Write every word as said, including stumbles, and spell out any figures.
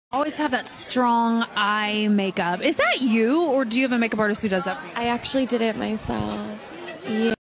Always have that strong eye makeup. Is that you, or do you have a makeup artist who does that for you? I actually did it myself. Yeah.